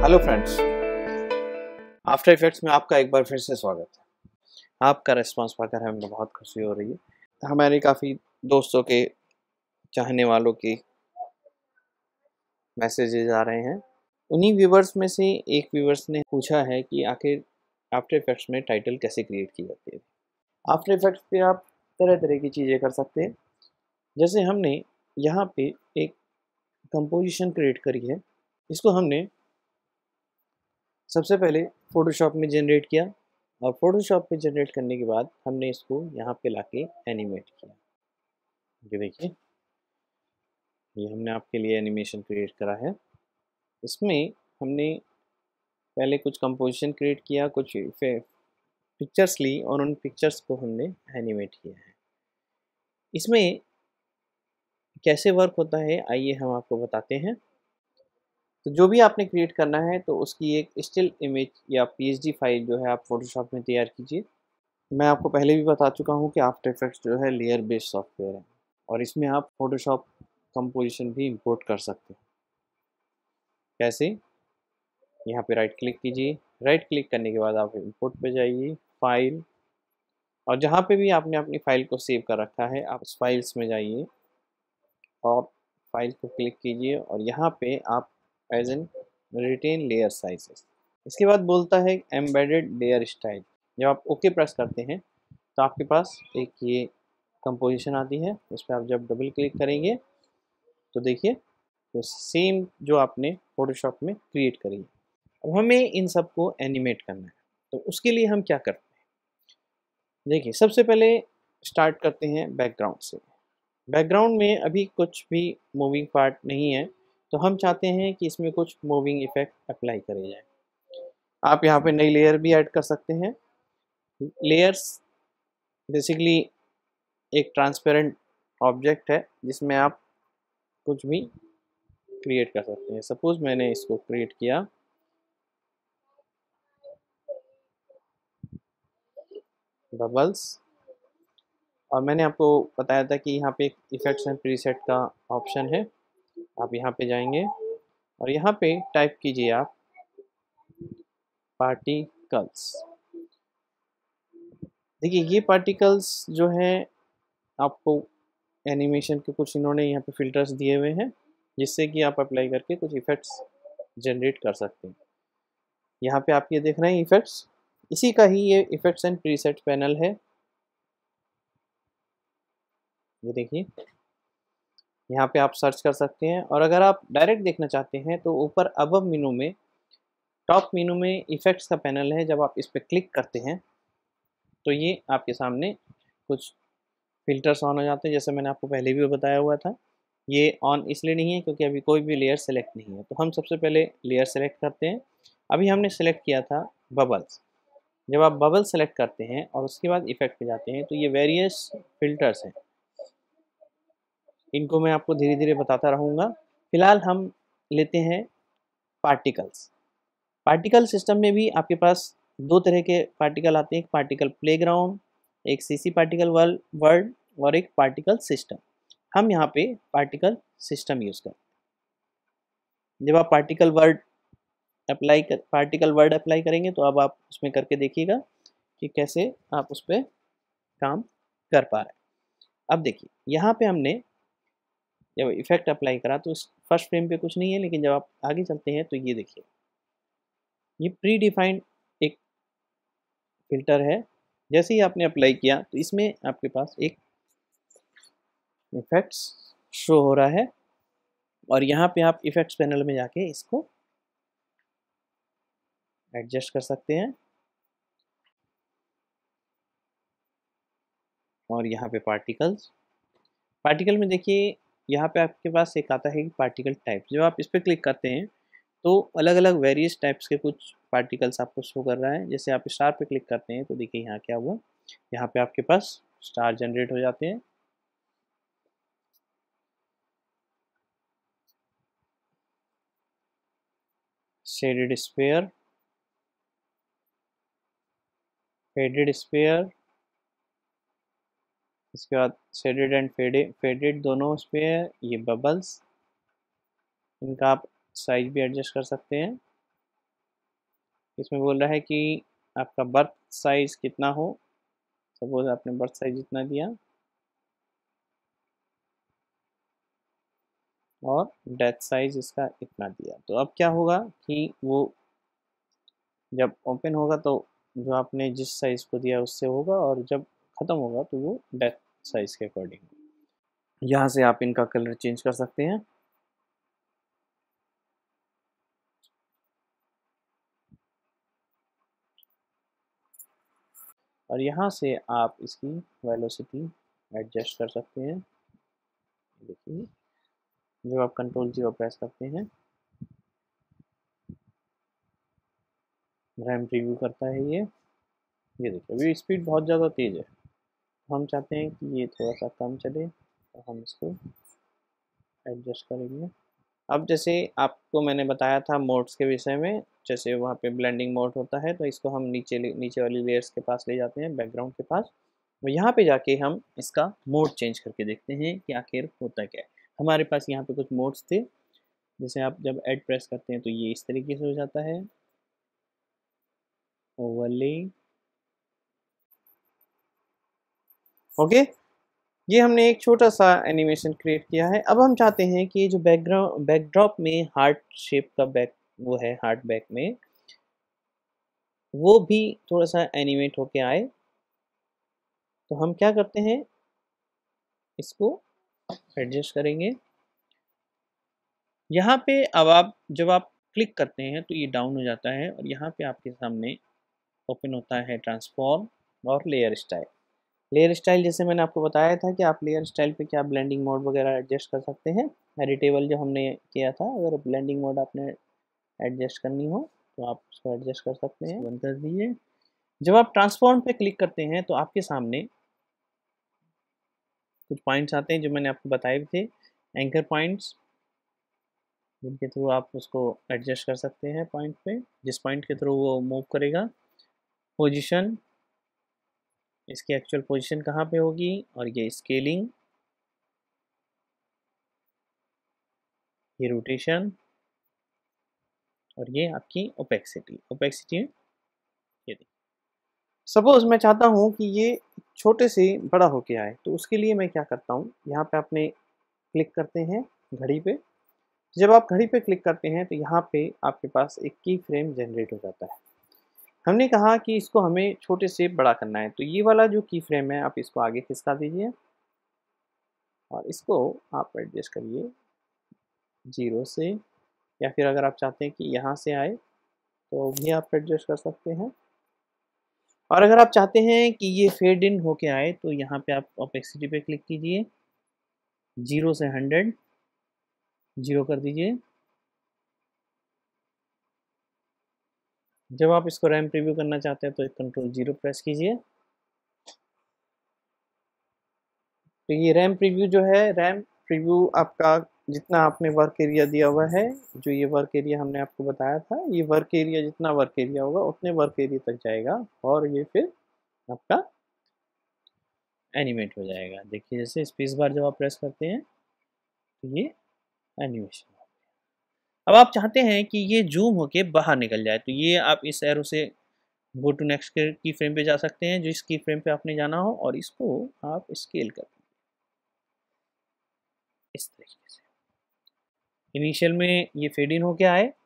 Hello friends, after Effects में आपका एक बार फिर से स्वागत है। आपका रिस्पांस पाकर हमें बहुत खुशी हो रही है। हमारे काफ़ी दोस्तों के चाहने वालों के मैसेजेस आ रहे हैं। उन्हीं व्यूवर्स में से एक व्यूवर्स ने पूछा है कि आखिर आफ्टर इफेक्ट्स में टाइटल कैसे क्रिएट की जाती है। आफ्टर इफेक्ट्स पे आप तरह तरह की चीज़ें कर सकते हैं। जैसे हमने यहाँ पे एक कंपोजिशन क्रिएट करी है। इसको हमने सबसे पहले फ़ोटोशॉप में जनरेट किया और फ़ोटोशॉप पे जनरेट करने के बाद हमने इसको यहाँ पे लाके एनिमेट किया। ये देखिए, ये हमने आपके लिए एनिमेशन क्रिएट करा है। इसमें हमने पहले कुछ कंपोजिशन क्रिएट किया, कुछ पिक्चर्स ली और उन पिक्चर्स को हमने एनिमेट किया है। इसमें कैसे वर्क होता है आइए हम आपको बताते हैं। तो जो भी आपने क्रिएट करना है तो उसकी एक स्टिल इमेज या पीएसडी फाइल जो है आप फ़ोटोशॉप में तैयार कीजिए। मैं आपको पहले भी बता चुका हूँ कि आफ्टर इफेक्ट्स जो है लेयर बेस्ड सॉफ्टवेयर है और इसमें आप फोटोशॉप कंपोजिशन भी इंपोर्ट कर सकते हैं। कैसे? यहाँ पे राइट क्लिक कीजिए। राइट क्लिक करने के बाद आप इंपोर्ट पे जाइए, फाइल, और जहाँ पे भी आपने अपनी फाइल को सेव कर रखा है आप उस फाइल्स में जाइए और फाइल को क्लिक कीजिए और यहाँ पे आप as an retain layer sizes. इसके बाद बोलता है एम्बेडेड लेयर स्टाइल। जब आप ओके प्रेस करते हैं तो आपके पास एक ये कंपोजिशन आती है। इस पर आप जब डबल क्लिक करेंगे तो देखिए तो सेम जो आपने फोटोशॉप में क्रिएट करी है। अब हमें इन सब को एनिमेट करना है तो उसके लिए हम क्या करते हैं, देखिए सबसे पहले स्टार्ट करते हैं बैकग्राउंड से। बैकग्राउंड में अभी कुछ भी मूविंग पार्ट नहीं है तो हम चाहते हैं कि इसमें कुछ मूविंग इफेक्ट अप्लाई करे जाए। आप यहाँ पे नई लेयर भी ऐड कर सकते हैं। लेयर्स बेसिकली एक ट्रांसपेरेंट ऑब्जेक्ट है जिसमें आप कुछ भी क्रिएट कर सकते हैं। सपोज मैंने इसको क्रिएट किया बबल्स और मैंने आपको बताया था कि यहाँ पे एक इफेक्ट्स एंड प्रीसेट का ऑप्शन है। आप यहाँ पे जाएंगे और यहाँ पे टाइप कीजिए आप पार्टिकल्स। देखिए ये पार्टिकल्स जो है आपको एनिमेशन के कुछ इन्होंने यहाँ पे फिल्टर्स दिए हुए हैं जिससे कि आप अप्लाई करके कुछ इफेक्ट्स जनरेट कर सकते हैं। यहाँ पे आप ये देख रहे हैं इफेक्ट्स, इसी का ही ये इफेक्ट्स एंड प्रीसेट पैनल है। ये देखिए यहाँ पे आप सर्च कर सकते हैं और अगर आप डायरेक्ट देखना चाहते हैं तो ऊपर अबव मेनू में टॉप मेनू में इफेक्ट्स का पैनल है। जब आप इस पर क्लिक करते हैं तो ये आपके सामने कुछ फिल्टर्स ऑन हो जाते हैं। जैसे मैंने आपको पहले भी बताया हुआ था, ये ऑन इसलिए नहीं है क्योंकि अभी कोई भी लेयर सेलेक्ट नहीं है। तो हम सबसे पहले लेयर सेलेक्ट करते हैं। अभी हमने सेलेक्ट किया था बबल्स। जब आप बबल सेलेक्ट करते हैं और उसके बाद इफेक्ट पे जाते हैं तो ये वेरियस फिल्टर्स हैं, इनको मैं आपको धीरे धीरे बताता रहूँगा। फिलहाल हम लेते हैं पार्टिकल्स। पार्टिकल सिस्टम में भी आपके पास दो तरह के पार्टिकल आते हैं, एक पार्टिकल प्लेग्राउंड, एक सीसी पार्टिकल वर्ल्ड और एक पार्टिकल सिस्टम। हम यहाँ पे पार्टिकल सिस्टम यूज़ करते हैं। जब आप पार्टिकल वर्ड अप्लाई करेंगे तो अब आप उसमें करके देखिएगा कि कैसे आप उस पर काम कर पा रहे हैं। अब देखिए यहाँ पे हमने जब इफेक्ट अप्लाई करा तो फर्स्ट फ्रेम पे कुछ नहीं है, लेकिन जब आप आगे चलते हैं तो ये देखिए ये प्री डिफाइंड एक फिल्टर है। जैसे ही आपने अप्लाई किया तो इसमें आपके पास एक इफेक्ट्स शो हो रहा है और यहाँ पे आप इफेक्ट्स पैनल में जाके इसको एडजस्ट कर सकते हैं। और यहाँ पे पार्टिकल में देखिए यहाँ पे आपके पास एक आता है पार्टिकल टाइप। जब आप इस पर क्लिक करते हैं तो अलग अलग वेरियस टाइप्स के कुछ पार्टिकल्स आपको शो कर रहा है। जैसे आप स्टार पे क्लिक करते हैं तो देखिए यहाँ क्या हुआ, यहाँ पे आपके पास स्टार जनरेट हो जाते हैं। शेडेड स्फीयर, फेडेड स्फीयर, इसके बाद शेडेड एंड फेडेड दोनों स्फीयर, ये बबल्स, इनका आप साइज भी एडजस्ट कर सकते हैं। इसमें बोल रहा है कि आपका बर्थ साइज कितना हो। सपोज आपने बर्थ साइज इतना दिया और डेथ साइज इसका इतना दिया, तो अब क्या होगा कि वो जब ओपन होगा तो जो आपने जिस साइज को दिया उससे होगा, और जब ख़त्म होगा तो वो डेथ साइज के अकॉर्डिंग। यहाँ से आप इनका कलर चेंज कर सकते हैं। और यहाँ से आप इसकी वेलोसिटी एडजस्ट कर सकते हैं। देखिए जब आप Ctrl+0 प्रेस करते हैं, रैम प्रीव्यू करता है ये देखिए अभी स्पीड बहुत ज़्यादा तेज़ है। हम चाहते हैं कि ये थोड़ा सा कम चले, तो हम इसको एडजस्ट करेंगे। अब जैसे आपको मैंने बताया था मोड्स के विषय में, जैसे वहाँ पे ब्लेंडिंग मोड होता है, तो इसको हम नीचे वाली लेयर्स के पास ले जाते हैं, बैकग्राउंड के पास। और यहाँ पे जाके हम इसका मोड चेंज करके देखते हैं कि आखिर होता क्या है। हमारे पास यहाँ पे कुछ मोड्स थे, जैसे आप जब ऐड प्रेस करते हैं तो ये इस तरीके से हो जाता है, ओवरले। ओके, ये हमने एक छोटा सा एनिमेशन क्रिएट किया है। अब हम चाहते हैं कि जो बैकड्रॉप में हार्ट शेप का बैक वो है, हार्ट बैक में वो भी थोड़ा सा एनिमेट होके आए। तो हम क्या करते हैं, इसको एडजस्ट करेंगे। यहाँ पे अब आप जब आप क्लिक करते हैं तो ये डाउन हो जाता है, और यहाँ पे आपके सामने ओपन होता है ट्रांसफॉर्म और लेयर स्टाइल। लेयर स्टाइल जैसे मैंने आपको बताया था कि आप लेयर स्टाइल पे क्या ब्लेंडिंग मोड वगैरह एडजस्ट कर सकते हैं। एडिटेबल जो हमने किया था, अगर ब्लेंडिंग मोड आपने एडजस्ट करनी हो तो आप उसको एडजस्ट कर सकते हैं। बंद कर दीजिए। जब आप ट्रांसफॉर्म पे क्लिक करते हैं तो आपके सामने कुछ पॉइंट्स आते हैं जो मैंने आपको बताए थे, एंकर पॉइंट्स, जिनके थ्रू आप उसको एडजस्ट कर सकते हैं पॉइंट पे, जिस पॉइंट के थ्रू वो मूव करेगा। पोजीशन, इसकी एक्चुअल पोजीशन कहाँ पे होगी, और ये स्केलिंग, ये रोटेशन, और ये आपकी ओपेक्सिटी। ओपेक्सिटी ये देखिए, सपोज मैं चाहता हूँ कि ये छोटे से बड़ा होके आए, तो उसके लिए मैं क्या करता हूँ, यहाँ पे आपने क्लिक करते हैं घड़ी पे। जब आप घड़ी पे क्लिक करते हैं तो यहाँ पे आपके पास एक की फ्रेम जनरेट हो जाता है। हमने कहा कि इसको हमें छोटे से बड़ा करना है, तो ये वाला जो की फ्रेम है आप इसको आगे खिसका दीजिए और इसको आप एडजस्ट करिए 0 से, या फिर अगर आप चाहते हैं कि यहाँ से आए तो भी आप एडजस्ट कर सकते हैं। और अगर आप चाहते हैं कि ये फेड इन होके आए तो यहाँ पे आप ओपेसिटी पे क्लिक कीजिए, 0 से 100 0 कर दीजिए। जब आप इसको रैम प्रीव्यू करना चाहते हैं तो Ctrl+0 प्रेस कीजिए। तो ये रैम प्रीव्यू जो है, रैम प्रीव्यू आपका जितना आपने वर्क एरिया दिया हुआ है, जो ये वर्क एरिया हमने आपको बताया था, ये वर्क एरिया जितना वर्क एरिया होगा उतने वर्क एरिया तक जाएगा और ये फिर आपका एनिमेट हो जाएगा। देखिए जैसे स्पेस बार जब आप प्रेस करते हैं तो ये एनिमेशन। अब आप चाहते हैं कि ये जूम होके बाहर निकल जाए, तो ये आप इस एरो से go to next key frame पे जा सकते हैं, जो इस की फ्रेम पे आपने जाना हो, और इसको आप स्केल कर इस तरीके से। इनिशियल में ये फेड इन होके आए